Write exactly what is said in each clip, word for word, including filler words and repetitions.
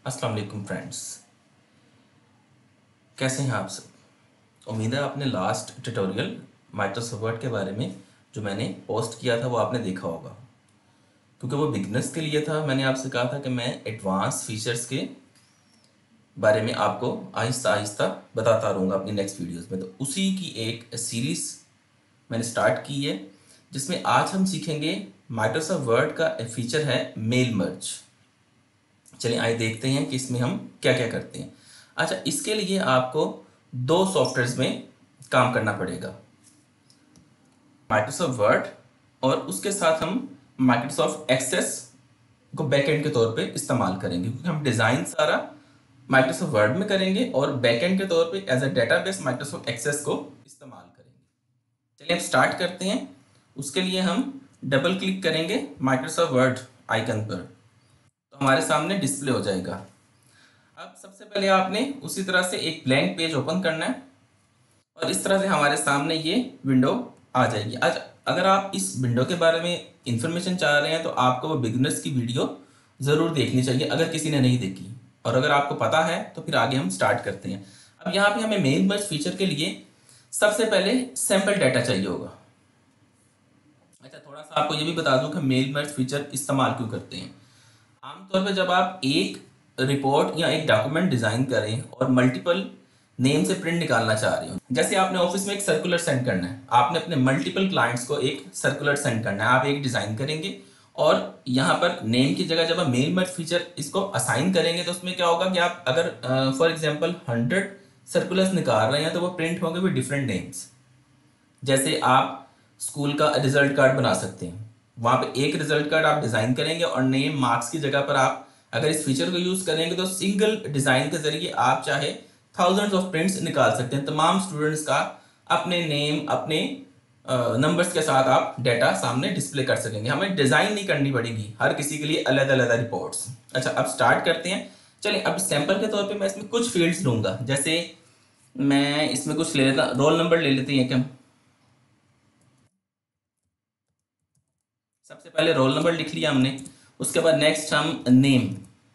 अस्सलाम वालेकुम फ्रेंड्स, कैसे हैं आप सब। उम्मीद है आपने लास्ट ट्यूटोरियल माइक्रोसॉफ्ट वर्ड के बारे में जो मैंने पोस्ट किया था वो आपने देखा होगा, क्योंकि वो बिगनर्स के लिए था। मैंने आपसे कहा था कि मैं एडवांस फीचर्स के बारे में आपको आहिस्ता आहिस्ता बताता रहूँगा अपनी नेक्स्ट वीडियोस में। तो उसी की एक सीरीज़ मैंने स्टार्ट की है, जिसमें आज हम सीखेंगे माइक्रोसॉफ्ट वर्ड का एक फीचर है मेल मर्ज। चलिए आइए देखते हैं कि इसमें हम क्या क्या करते हैं। अच्छा, इसके लिए आपको दो सॉफ्टवेयर्स में काम करना पड़ेगा, माइक्रोसॉफ्ट वर्ड और उसके साथ हम माइक्रोसॉफ्ट एक्सेस को बैकएंड के तौर पे इस्तेमाल करेंगे, क्योंकि हम डिज़ाइन सारा माइक्रोसॉफ्ट वर्ड में करेंगे और बैकएंड के तौर पे as a database Microsoft Access को इस्तेमाल करेंगे। चलिए अब स्टार्ट करते हैं। उसके लिए हम डबल क्लिक करेंगे माइक्रोसॉफ्ट वर्ड आइकन पर, तो हमारे सामने डिस्प्ले हो जाएगा। अब सबसे पहले आपने उसी तरह से एक ब्लैंक पेज ओपन करना है और इस तरह से हमारे सामने ये विंडो आ जाएगी। आज अगर आप इस विंडो के बारे में इंफॉर्मेशन चाह रहे हैं तो आपको वो बिगनर्स की वीडियो ज़रूर देखनी चाहिए, अगर किसी ने नहीं देखी। और अगर आपको पता है तो फिर आगे हम स्टार्ट करते हैं। अब यहाँ पे हमें मेल मर्ज फीचर के लिए सबसे पहले सैम्पल डाटा चाहिए होगा। अच्छा, थोड़ा सा आपको ये भी बता दूं कि मेल मर्ज फीचर इस्तेमाल क्यों करते हैं। आमतौर पर जब आप एक रिपोर्ट या एक डॉक्यूमेंट डिजाइन करें और मल्टीपल नेम से प्रिंट निकालना चाह रहे हो, जैसे आपने ऑफिस में एक सर्कुलर सेंड करना है, आपने अपने मल्टीपल क्लाइंट्स को एक सर्कुलर सेंड करना है, आप एक डिजाइन करेंगे और यहाँ पर नेम की जगह जब आप मेल मर्ज फीचर इसको असाइन करेंगे तो उसमें क्या होगा कि आप अगर फॉर एग्जांपल हंड्रेड सर्कुलर्स निकाल रहे हैं तो वो प्रिंट होंगे विद डिफरेंट नेम्स। जैसे आप स्कूल का रिजल्ट कार्ड बना सकते हैं, वहां पे एक रिजल्ट कार्ड आप डिजाइन करेंगे और नेम मार्क्स की जगह पर आप अगर इस फीचर को यूज करेंगे तो सिंगल डिजाइन के जरिए आप चाहे थाउजेंड्स ऑफ प्रिंट्स निकाल सकते हैं। तमाम स्टूडेंट्स का अपने नेम अपने नंबर्स के साथ आप डेटा सामने डिस्प्ले कर सकेंगे। हमें डिजाइन नहीं करनी पड़ेगी हर किसी के लिए अलग अलग रिपोर्ट्स। अच्छा, अब स्टार्ट करते हैं। चलिए अब सैंपल के तौर पे मैं इसमें कुछ फील्ड्स लूंगा। जैसे मैं इसमें कुछ ले लेता, रोल नंबर ले लेते हैं क्या। सबसे पहले रोल नंबर लिख लिया हमने, उसके बाद नेक्स्ट हम नेम,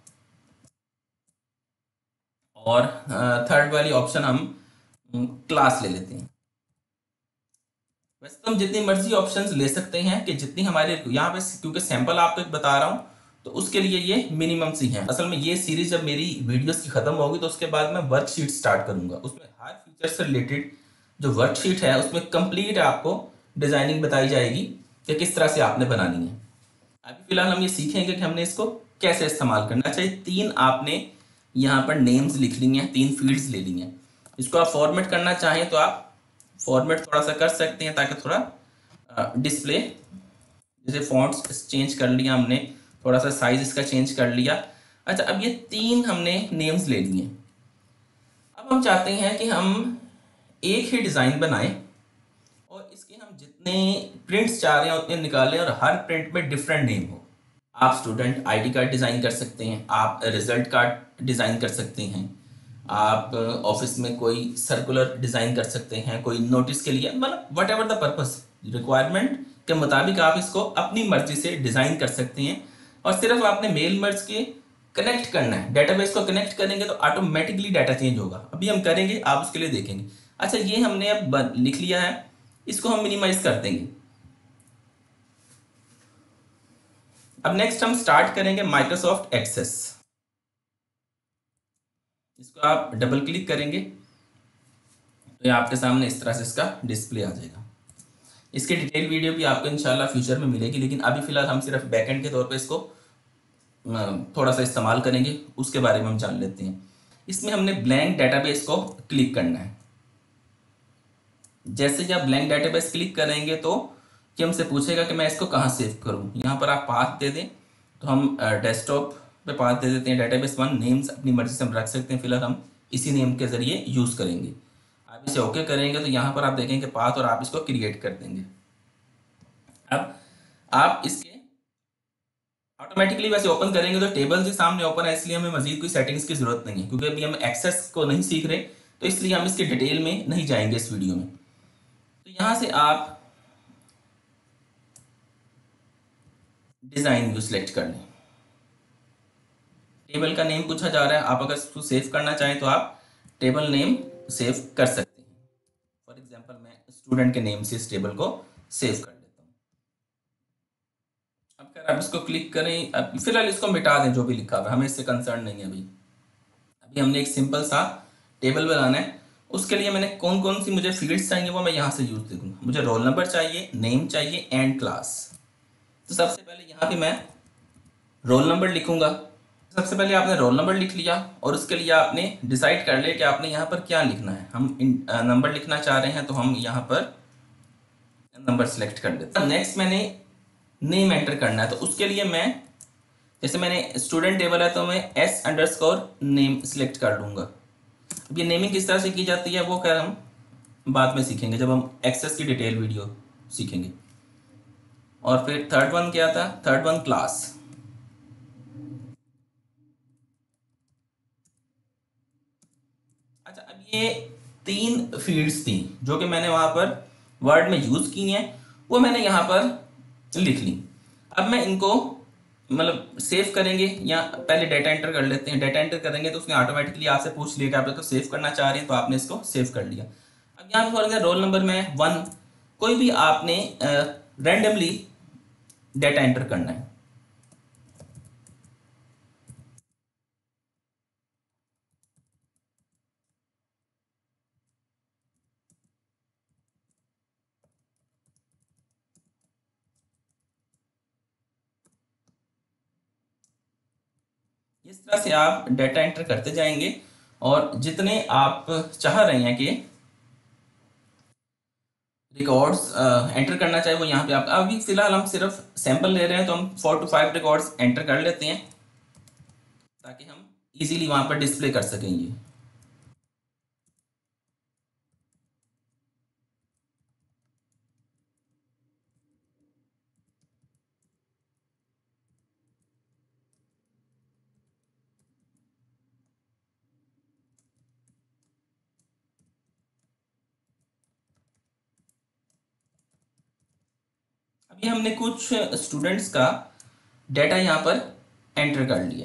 और थर्ड वाली ऑप्शन हम क्लास ले लेते हैं। वैसे तो हम जितनी मर्जी ऑप्शंस ले सकते हैं कि जितनी हमारे यहाँ पे, क्योंकि सैंपल आपको एक बता रहा हूँ तो उसके लिए ये मिनिमम सी है। असल में ये सीरीज जब मेरी वीडियोस की खत्म होगी तो उसके बाद मैं वर्कशीट स्टार्ट करूंगा, उसमें हर फीचर से रिलेटेड जो वर्कशीट है उसमें कंप्लीट आपको डिजाइनिंग बताई जाएगी कि किस तरह से आपने बनानी है। अभी फिलहाल हम ये सीखेंगे कि हमने इसको कैसे इस्तेमाल करना चाहिए। तीन आपने यहाँ पर नेम्स लिख ली हैं, तीन फील्ड्स ले ली हैं। इसको आप फॉर्मेट करना चाहें तो आप फॉर्मेट थोड़ा सा कर सकते हैं ताकि थोड़ा डिस्प्ले, जैसे फॉन्ट्स चेंज कर लिया हमने, थोड़ा सा साइज इसका चेंज कर लिया। अच्छा, अब ये तीन हमने नेम्स ले लिए। अब हम चाहते हैं कि हम एक ही डिज़ाइन बनाएं और इसके हम जितने प्रिंट्स चाह रहे हैं उतने निकालें और हर प्रिंट में डिफरेंट नेम हो। आप स्टूडेंट आईडी कार्ड डिज़ाइन कर सकते हैं, आप रिजल्ट कार्ड डिज़ाइन कर सकते हैं, आप ऑफिस में कोई सर्कुलर डिज़ाइन कर सकते हैं, कोई नोटिस के लिए, मतलब whatever the purpose, requirement के मुताबिक आप इसको अपनी मर्जी से डिज़ाइन कर सकते हैं। और सिर्फ आपने मेल मर्ज के कनेक्ट करना है, डेटाबेस को कनेक्ट करेंगे तो ऑटोमेटिकली डाटा चेंज होगा। अभी हम करेंगे, आप उसके लिए देखेंगे। अच्छा, ये हमने अब लिख लिया है, इसको हम मिनिमाइज कर देंगे। अब नेक्स्ट हम स्टार्ट करेंगे माइक्रोसॉफ्ट एक्सेस। इसको आप डबल क्लिक करेंगे तो ये आपके सामने इस तरह से इसका डिस्प्ले आ जाएगा। इसकी डिटेल वीडियो भी आपको इंशाल्लाह फ्यूचर में मिलेगी, लेकिन अभी फिलहाल हम सिर्फ बैकएंड के तौर पे इसको थोड़ा सा इस्तेमाल करेंगे, उसके बारे में हम जान लेते हैं। इसमें हमने ब्लैंक डेटाबेस को क्लिक करना है। जैसे जब ब्लैंक डेटाबेस क्लिक करेंगे तो कि हमसे पूछेगा कि मैं इसको कहाँ सेव करूँ। यहाँ पर आप पाथ दे दें तो हम डेस्कटॉप पे पाथ दे देते हैं, डेटाबेस वन। नेम्स अपनी मर्जी से हम रख सकते हैं, फिलहाल हम इसी नेम के जरिए यूज़ करेंगे। आप इसे ओके करेंगे तो यहाँ पर आप देखेंगे पाथ और आप इसको क्रिएट कर देंगे। अब आप इसके ऑटोमेटिकली वैसे ओपन करेंगे तो टेबल के सामने ओपन है, इसलिए हमें मजीद कोई सेटिंग्स की जरूरत नहीं है, क्योंकि अभी हम एक्सेस को नहीं सीख रहे, तो इसलिए हम इसके डिटेल में नहीं जाएंगे इस वीडियो में। तो यहाँ से आप डिज़ाइन व्यू सिलेक्ट कर लें। टेबल का नेम पूछा जा रहा है, आप अगर इसको सेव करना चाहें तो आप टेबल नेम सेव कर सकते हैं। फॉर एग्जांपल मैं स्टूडेंट के नेम से इस टेबल को सेव कर लेता हूँ। अब अगर आप इसको क्लिक करें, अब फिलहाल इसको मिटा दें जो भी लिखा हुआ है, हमें इससे कंसर्न नहीं है अभी। अभी हमने एक सिंपल सा टेबल बनाना है, उसके लिए मैंने कौन कौन सी मुझे फील्ड्स चाहिए वो मैं यहाँ से यूज देखूँगा। मुझे रोल नंबर चाहिए, नेम चाहिए एंड क्लास। तो सबसे पहले यहाँ पे मैं रोल नंबर लिखूंगा। सबसे पहले आपने रोल नंबर लिख लिया और उसके लिए आपने डिसाइड कर लिया कि आपने यहाँ पर क्या लिखना है। हम नंबर लिखना चाह रहे हैं तो हम यहाँ पर नंबर सेलेक्ट कर देते हैं। नेक्स्ट मैंने नेम एंटर करना है, तो उसके लिए मैं, जैसे मैंने स्टूडेंट टेबल है तो मैं एस अंडरस्कोर नेम सेलेक्ट कर लूँगा। अब ये नेमिंग किस तरह से की जाती है वो खैर हम बाद में सीखेंगे जब हम एक्सेस की डिटेल वीडियो सीखेंगे। और फिर थर्ड वन क्या था, थर्ड वन क्लास। अच्छा, अब ये तीन फील्ड्स थी जो कि मैंने वहां पर वर्ड में यूज की हैं, वो मैंने यहाँ पर लिख ली। अब मैं इनको मतलब सेव करेंगे, या पहले डाटा एंटर कर लेते हैं। डाटा एंटर करेंगे तो उसने ऑटोमेटिकली आपसे पूछ लिया कि आप इसको सेव करना चाह रहे हैं, तो आपने इसको सेव कर लिया। अब यहाँ पे फॉर रोल नंबर में वन, कोई भी आपने रैंडमली डाटा एंटर करना है। इस तरह से आप डाटा एंटर करते जाएंगे और जितने आप चाह रहे हैं कि रिकॉर्ड्स एंटर करना चाहिए वो यहाँ पे आप, अभी फिलहाल हम सिर्फ सैंपल ले रहे हैं तो हम four two five records enter कर लेते हैं ताकि हम इजीली वहां पर डिस्प्ले कर सकेंगे। अभी हमने कुछ स्टूडेंट्स का डाटा यहाँ पर एंटर कर लिया,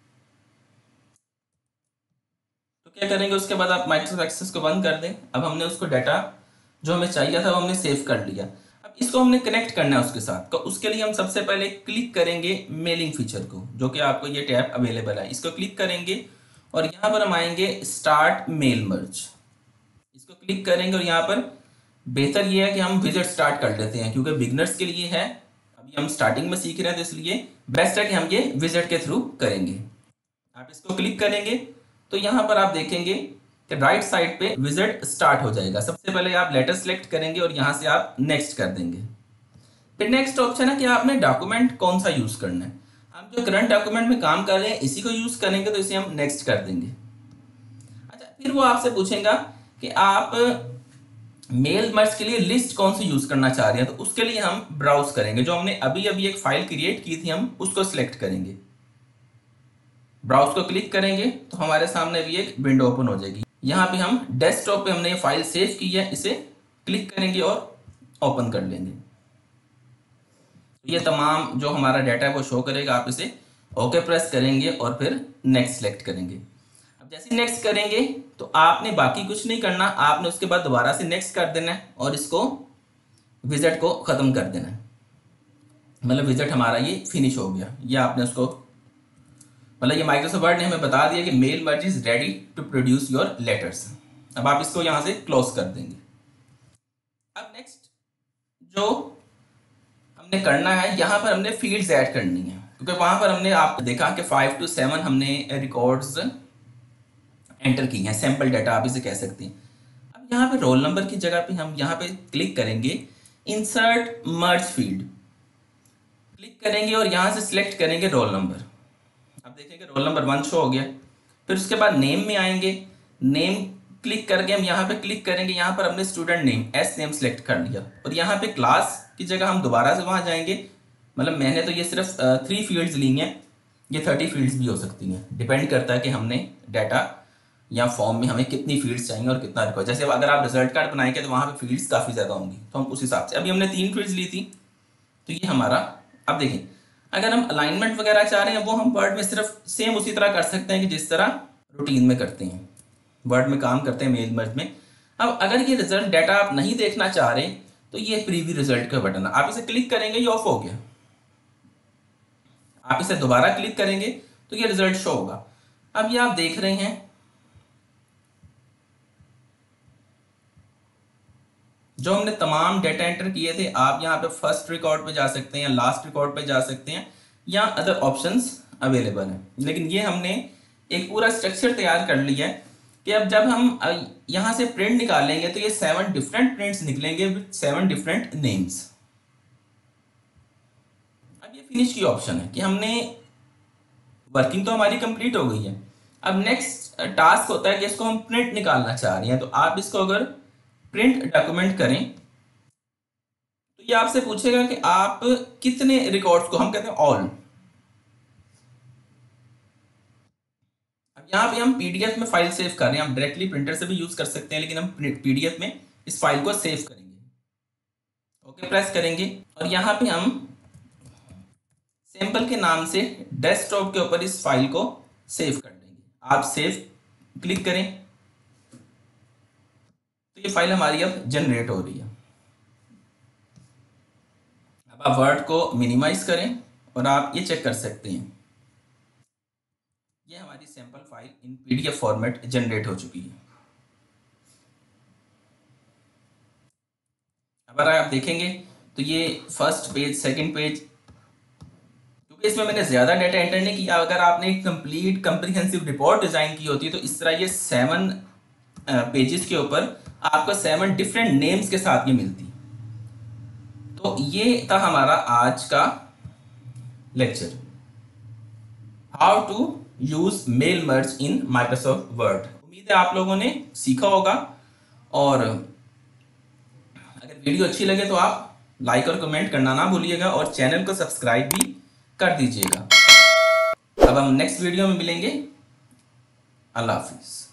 तो क्या करेंगे उसके बाद आप माइक्रोसॉफ्ट एक्सेस को बंद कर दें। अब हमने उसको डाटा जो हमें चाहिए था वो हमने सेव कर लिया। अब इसको हमने कनेक्ट करना है उसके साथ, तो उसके लिए हम सबसे पहले क्लिक करेंगे मेलिंग फीचर को, जो कि आपको ये टैब अवेलेबल है। इसको क्लिक करेंगे और यहाँ पर हम आएंगे स्टार्ट मेल मर्ज, इसको क्लिक करेंगे और यहाँ पर बेहतर ये है कि हम विजिट स्टार्ट कर लेते हैं क्योंकि बिगनर्स के लिए है, अभी हम स्टार्टिंग में सीख रहे हैं, तो इसलिए बेस्ट है कि हम ये विजिट के थ्रू करेंगे। आप इसको क्लिक करेंगे तो यहाँ पर आप देखेंगे कि राइट साइड पे विजिट स्टार्ट हो जाएगा। सबसे पहले आप लेटर सेलेक्ट करेंगे और यहाँ से आप नेक्स्ट कर देंगे। फिर नेक्स्ट ऑप्शन है कि आपने डॉक्यूमेंट कौन सा यूज करना है। हम जो करंट डॉक्यूमेंट में काम कर रहे हैं इसी को यूज करेंगे, तो इसे हम नेक्स्ट कर देंगे। अच्छा, फिर वो आपसे पूछेगा कि आप मेल मर्ज के लिए लिस्ट कौन सी यूज करना चाह रहे हैं, तो उसके लिए हम ब्राउज करेंगे। जो हमने अभी अभी एक फाइल क्रिएट की थी हम उसको सिलेक्ट करेंगे, ब्राउज को क्लिक करेंगे तो हमारे सामने भी एक विंडो ओपन हो जाएगी। यहाँ पे हम डेस्कटॉप पे हमने ये फाइल सेव की है, इसे क्लिक करेंगे और ओपन कर लेंगे। ये तमाम जो हमारा डाटा है वो शो करेगा। आप इसे ओके प्रेस करेंगे और फिर नेक्स्ट सेलेक्ट करेंगे। अब जैसे नेक्स्ट करेंगे तो आपने बाकी कुछ नहीं करना, आपने उसके बाद दोबारा से नेक्स्ट कर देना है और इसको विजिट को खत्म कर देना है। मतलब विजिट हमारा ये फिनिश हो गया। ये आपने उसको मतलब ये माइक्रोसॉफ्ट वर्ड ने हमें बता दिया कि mail merge is ready to produce your letters. अब आप इसको यहां से क्लोज कर देंगे। अब नेक्स्ट जो हमने करना है, यहां पर हमने फील्ड्स ऐड करनी है क्योंकि वहां पर हमने आप देखा कि फाइव टू सेवन हमने रिकॉर्ड्स एंटर की हैं, सैंपल डाटा आप इसे कह सकते हैं। अब यहाँ पे रोल नंबर की जगह पे हम यहाँ पे क्लिक करेंगे इंसर्ट मर्ज फील्ड, क्लिक करेंगे और यहाँ से सिलेक्ट करेंगे रोल नंबर। अब देखेंगे रोल नंबर वन शो हो गया। फिर उसके बाद नेम में आएंगे, नेम क्लिक करके हम यहाँ पे क्लिक करेंगे, यहाँ पर हमने student name as name select कर लिया और यहाँ पे क्लास की जगह हम दोबारा से वहाँ जाएंगे। मतलब मैंने तो ये सिर्फ थ्री फील्ड्स ली हैं, ये थर्टी फील्ड्स भी हो सकती हैं, डिपेंड करता है कि हमने डाटा या फॉर्म में हमें कितनी फील्ड्स चाहिए और कितना रिक्वायर। जैसे अगर आप रिजल्ट कार्ड बनाएंगे तो वहाँ पे फील्ड्स काफ़ी ज़्यादा होंगी, तो हम उस हिसाब से, अभी हमने तीन फील्ड्स ली थी तो ये हमारा। अब देखें अगर हम अलाइनमेंट वगैरह चाह रहे हैं वो हम वर्ड में सिर्फ सेम उसी तरह कर सकते हैं कि जिस तरह रूटीन में करते हैं, वर्ड में काम करते हैं मेल मर्ज में। अब अगर ये रिजल्ट डाटा आप नहीं देखना चाह रहे तो ये प्रीव्यू रिजल्ट का बटन है, आप इसे क्लिक करेंगे ये ऑफ हो गया, आप इसे दोबारा क्लिक करेंगे तो ये रिजल्ट शो होगा। अब ये आप देख रहे हैं जो हमने तमाम डेटा एंटर किए थे, आप यहाँ पे फर्स्ट रिकॉर्ड पे जा सकते हैं, लास्ट रिकॉर्ड पे जा सकते हैं, या अदर ऑप्शंस अवेलेबल हैं। लेकिन ये हमने एक पूरा स्ट्रक्चर तैयार कर लिया है कि अब जब हम यहाँ से प्रिंट निकालेंगे तो ये सेवन डिफरेंट प्रिंट्स निकलेंगे विद सेवन डिफरेंट नेम्स। अब ये फिनिश की ऑप्शन है कि हमने वर्किंग तो हमारी कंप्लीट हो गई है। अब नेक्स्ट टास्क होता है कि इसको हम प्रिंट निकालना चाह रहे हैं, तो आप इसको अगर प्रिंट डॉक्यूमेंट करें तो ये आपसे पूछेगा कि आप कितने रिकॉर्ड्स को, हम कहते हैं ऑल। अब यहाँ पे हम पीडीएफ में फाइल सेव कर रहे हैं, हम डायरेक्टली प्रिंटर से भी यूज कर सकते हैं, लेकिन हम पीडीएफ में इस फाइल को सेव करेंगे। ओके प्रेस करेंगे और यहाँ पे हम सैंपल के नाम से डेस्कटॉप के ऊपर इस फाइल को सेव कर देंगे। आप सेव क्लिक करें तो ये फाइल हमारी अब जनरेट हो रही है। अब आप वर्ड को मिनिमाइज करें और आप ये चेक कर सकते हैं ये हमारी sample file in PDF format generate हो चुकी है। अगर आप देखेंगे तो ये फर्स्ट पेज, सेकंड पेज, क्योंकि इसमें मैंने ज़्यादा डाटा एंटर नहीं किया। अगर आपने एक कंप्लीट कंप्रीहेंसिव रिपोर्ट डिज़ाइन की होती तो इस तरह ये सेवन पेजेस के ऊपर आपको सेवन डिफरेंट नेम्स के साथ ये मिलती। तो ये था हमारा आज का lecture, how to use mail merge in Microsoft Word. उम्मीद है आप लोगों ने सीखा होगा, और अगर वीडियो अच्छी लगे तो आप लाइक और कमेंट करना ना भूलिएगा और चैनल को सब्सक्राइब भी कर दीजिएगा। अब हम नेक्स्ट वीडियो में मिलेंगे। अल्लाह हाफिज।